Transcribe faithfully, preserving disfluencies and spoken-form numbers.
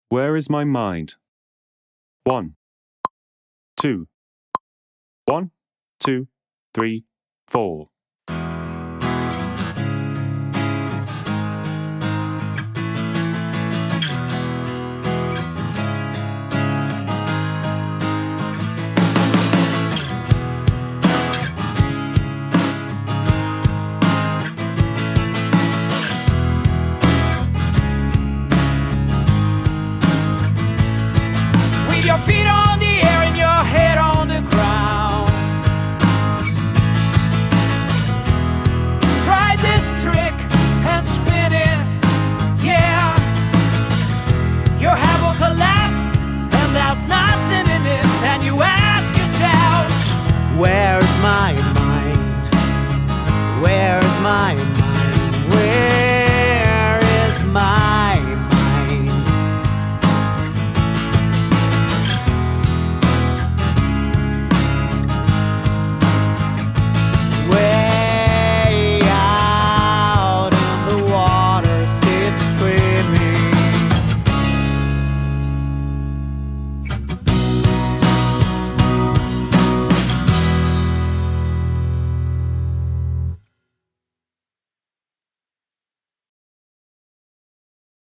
Where is my mind? One, two, one, two, three, four. Your feet on the air and your head on the ground. Try this trick and spin it, yeah. Your head will collapse and there's nothing in it. And you ask yourself, where